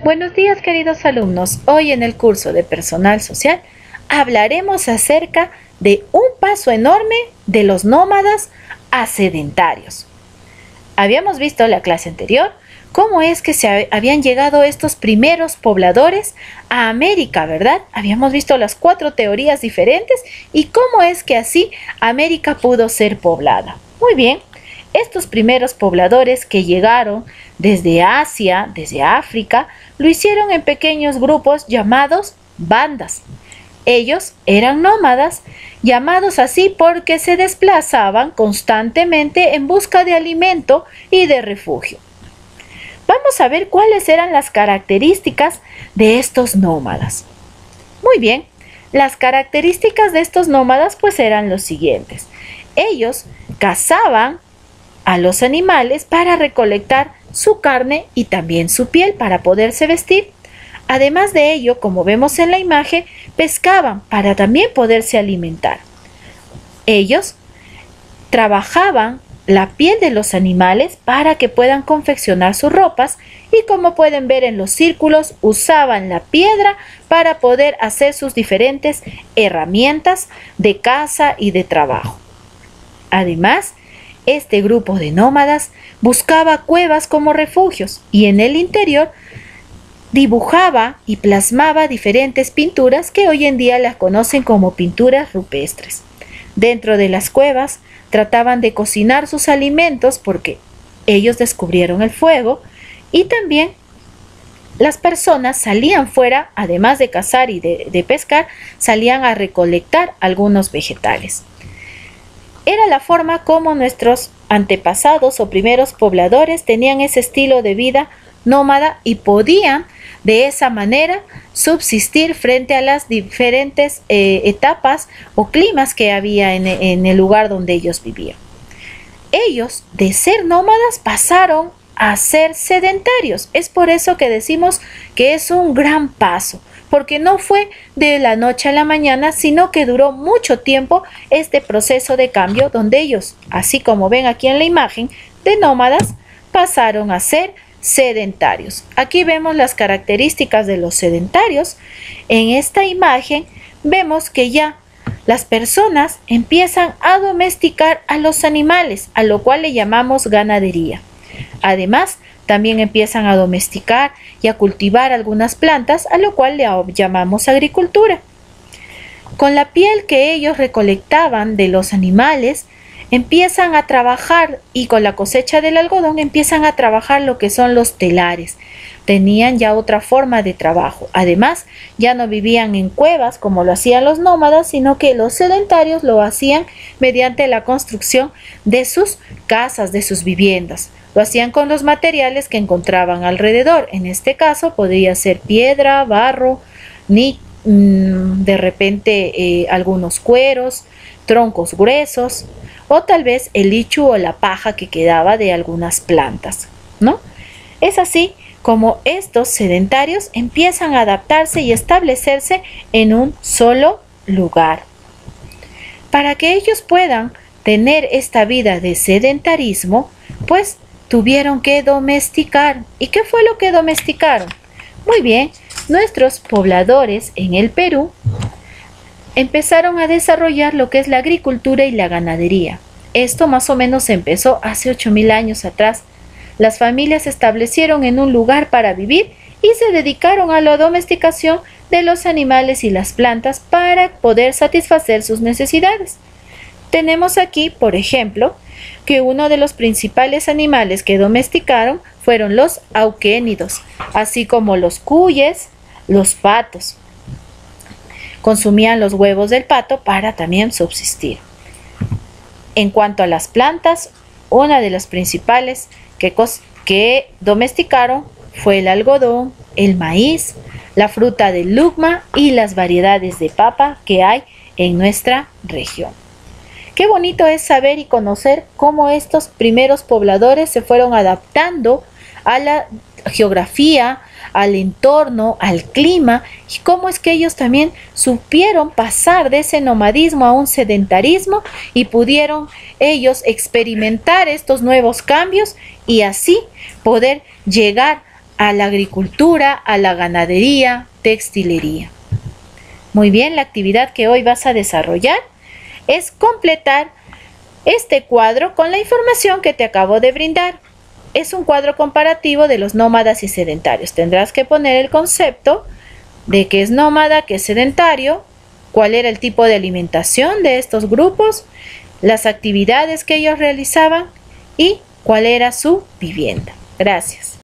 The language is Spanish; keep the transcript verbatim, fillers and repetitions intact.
Buenos días, queridos alumnos. Hoy en el curso de Personal Social hablaremos acerca de un paso enorme de los nómadas a sedentarios. Habíamos visto en la clase anterior cómo es que se habían llegado estos primeros pobladores a América, ¿verdad? Habíamos visto las cuatro teorías diferentes y cómo es que así América pudo ser poblada. Muy bien. Estos primeros pobladores que llegaron desde Asia, desde África, lo hicieron en pequeños grupos llamados bandas. Ellos eran nómadas, llamados así porque se desplazaban constantemente en busca de alimento y de refugio. Vamos a ver cuáles eran las características de estos nómadas. Muy bien, las características de estos nómadas pues eran los siguientes. Ellos cazaban a los animales para recolectar su carne y también su piel para poderse vestir. Además de ello, como vemos en la imagen, pescaban para también poderse alimentar. Ellos trabajaban la piel de los animales para que puedan confeccionar sus ropas y, como pueden ver en los círculos, usaban la piedra para poder hacer sus diferentes herramientas de caza y de trabajo. Además, este grupo de nómadas buscaba cuevas como refugios y en el interior dibujaba y plasmaba diferentes pinturas que hoy en día las conocen como pinturas rupestres. Dentro de las cuevas trataban de cocinar sus alimentos porque ellos descubrieron el fuego y también las personas salían fuera, además de cazar y de, de pescar, salían a recolectar algunos vegetales. Era la forma como nuestros antepasados o primeros pobladores tenían ese estilo de vida nómada y podían de esa manera subsistir frente a las diferentes eh, etapas o climas que había en, en el lugar donde ellos vivían. Ellos, de ser nómadas, pasaron a ser sedentarios. Es por eso que decimos que es un gran paso, porque no fue de la noche a la mañana, sino que duró mucho tiempo este proceso de cambio donde ellos, así como ven aquí en la imagen, de nómadas pasaron a ser sedentarios. Aquí vemos las características de los sedentarios. En esta imagen vemos que ya las personas empiezan a domesticar a los animales, a lo cual le llamamos ganadería. Además, también empiezan a domesticar y a cultivar algunas plantas, a lo cual le llamamos agricultura. Con la piel que ellos recolectaban de los animales, empiezan a trabajar y con la cosecha del algodón empiezan a trabajar lo que son los telares. Tenían ya otra forma de trabajo. Además, ya no vivían en cuevas como lo hacían los nómadas, sino que los sedentarios lo hacían mediante la construcción de sus casas, de sus viviendas. Lo hacían con los materiales que encontraban alrededor. En este caso podría ser piedra, barro, ni mmm, de repente eh, algunos cueros, troncos gruesos o tal vez el lichu o la paja que quedaba de algunas plantas, ¿no? Es así como estos sedentarios empiezan a adaptarse y establecerse en un solo lugar. Para que ellos puedan tener esta vida de sedentarismo, pues tuvieron que domesticar. ¿Y qué fue lo que domesticaron? Muy bien, nuestros pobladores en el Perú empezaron a desarrollar lo que es la agricultura y la ganadería. Esto más o menos empezó hace ocho mil años atrás. Las familias se establecieron en un lugar para vivir y se dedicaron a la domesticación de los animales y las plantas para poder satisfacer sus necesidades. Tenemos aquí, por ejemplo, que uno de los principales animales que domesticaron fueron los auquénidos, así como los cuyes, los patos. Consumían los huevos del pato para también subsistir. En cuanto a las plantas, una de las principales que, que domesticaron fue el algodón, el maíz, la fruta del lucma y las variedades de papa que hay en nuestra región. Qué bonito es saber y conocer cómo estos primeros pobladores se fueron adaptando a la geografía, al entorno, al clima y cómo es que ellos también supieron pasar de ese nomadismo a un sedentarismo y pudieron ellos experimentar estos nuevos cambios y así poder llegar a la agricultura, a la ganadería, textilería. Muy bien, la actividad que hoy vas a desarrollar es completar este cuadro con la información que te acabo de brindar. Es un cuadro comparativo de los nómadas y sedentarios. Tendrás que poner el concepto de qué es nómada, qué es sedentario, cuál era el tipo de alimentación de estos grupos, las actividades que ellos realizaban y cuál era su vivienda. Gracias.